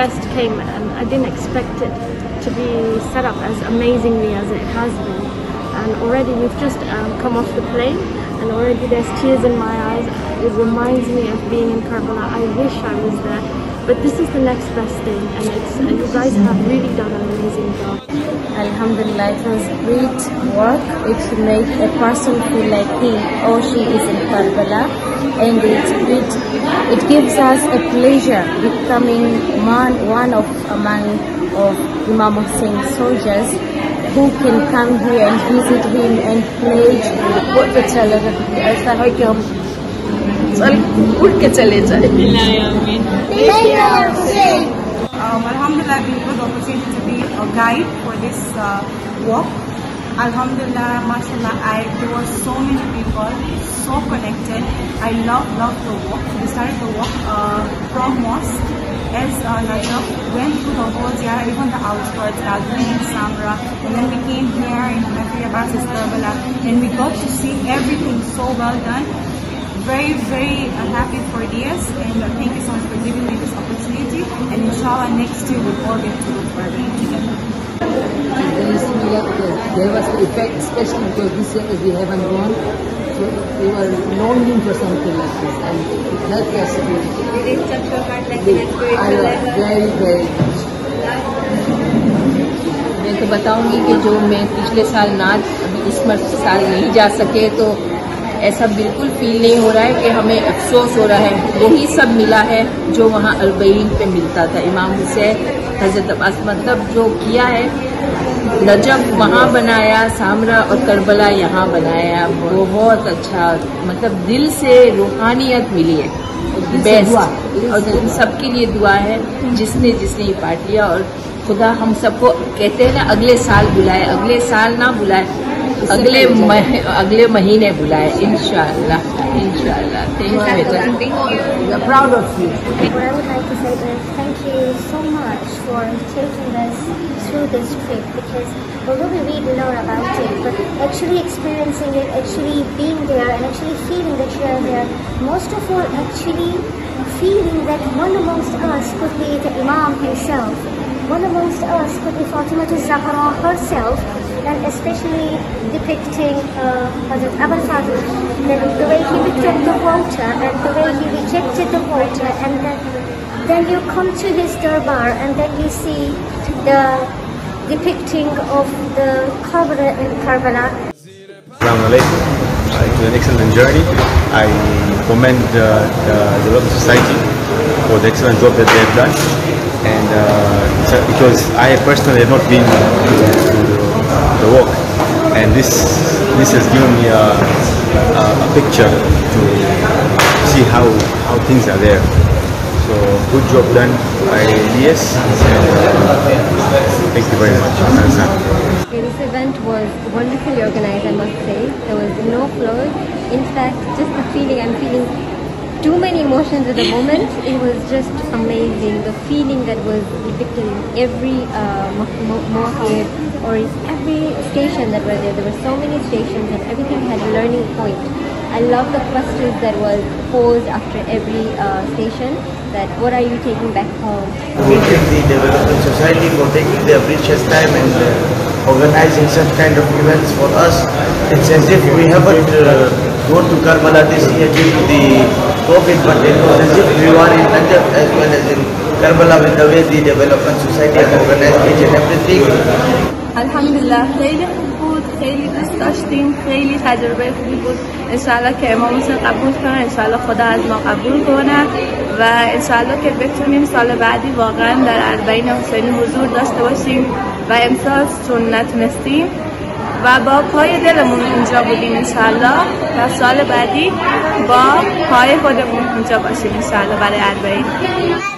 first came, and I didn't expect it to be set up as amazingly as it has been. And already we've just come off the plane, and already there's tears in my eyes. It reminds me of being in Karbala. I wish I was there, but this is the next best thing, and you guys have really done an amazing job. Alhamdulillah, it was great work. It made a person feel like he or she is in Karbala, and it gives us a pleasure becoming one of among Imam Hussein's soldiers, who can come here and visit him and pledge what the Alhamdulillah, I've been given the opportunity to be a guide for this walk. Alhamdulillah, mashallah, there were so many people, so connected. I love the walk. We started the walk from mosque as Najaf, went through the whole ziyarah, even the outskirts, Labbayk and Samra, and then we came here in Karbala, and we got to see everything so well done. Very, very happy for this, and thank you so much for giving me this opportunity, and inshallah next year we'll all get to look further together. There was the effect, especially because this year we haven't gone, so we were longing for something like this, and it helped us. Did it touch your heart like in a spiritual level? Very, very much. मैं तो बताऊंगी कि जो मैं पिछले साल अभी इस साल नहीं जा सके, तो ऐसा बिल्कुल फील नहीं हो रहा है कि हमें अफसोस हो रहा है। वही सब मिला है जो वहाँ अरबईन पे मिलता था। इमाम हुसैन हजरत अब्बास मतलब जो किया है, नजफ वहाँ बनाया, सामरा और करबला यहाँ बनाया, बहुत अच्छा, मतलब दिल से रूहानियत मिली है, बेस्ट। और सबके लिए दुआ है जिसने ये पार्ट लिया, और खुदा हम सबको कहते हैं ना, अगले साल बुलाए, अगले साल ना बुलाए, अगले महीने बुलाए, इंशाअल्लाह। Thank you. We are proud of you. What I would like to say is thank you so much for taking us through this trip, because although we read a lot about it, but actually experiencing it, actually being there, and actually feeling that you are there, most of all actually feeling that one amongst us could be the Imam himself, one amongst us could be Fatima Zahra herself, and especially depicting Hazrat Abul Fadl, the way he picked up the water and the way he rejected the water, and then you come to his darbar and then you see the depicting of the Karbala. Assalamu alaikum. It was an excellent journey. I commend the Labbayk Society for the excellent job that they have done, and because I personally have not been to the walk, and this has given me a picture to see how things are there. So good job done by Elias, and thank you very much. This event was wonderfully organized, I must say. There was no flaws. In fact, just the feeling, I'm feeling too many emotions at the moment. It was just amazing. The feeling that was depicted in every mosque or in every station that were there. There were so many stations and everything had a learning point. I love the questions that was posed after every station, that what are you taking back home? We thank the Development Society for taking their precious time and organizing such kind of events for us. It's as if we haven't gone to Karbala this year due to the COVID, but it was as if we were in Najaf as well as in Karbala, with the way the Development Society has organized each and everything. Alhamdulillah, خیلی بود، خیلی دوست داشتیم، خیلی تجربه خوبی بود. انشالله که امام حسین قبول کنه، انشالله خدا از ما قبول کنه، و انشالله که بتونیم سال بعدی واقعا در اربعین حسینی حضور داشته باشیم، و امسال چون نتونستیم و با پای دلمون اینجا بودیم، انشالله و سال بعدی با پای خودمون اینجا باشیم انشالله برای اربعین.